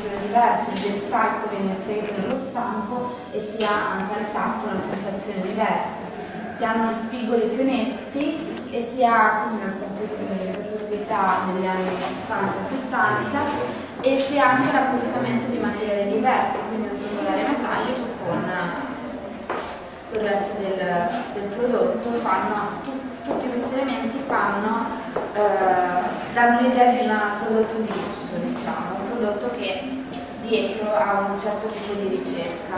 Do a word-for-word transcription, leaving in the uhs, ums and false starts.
materiale diversa, il talco viene inserito nello stampo e si ha anche al tatto una sensazione diversa. Si hanno spigoli più netti e si ha quindi una proprietà degli anni sessanta settanta e si ha anche l'accostamento di materiali diversi, quindi un tubolare metallico con il resto del, del prodotto. Fanno, tu, tutti questi elementi fanno, eh, danno l'idea di un prodotto di lusso, diciamo, un prodotto che dietro ha un certo tipo di ricerca.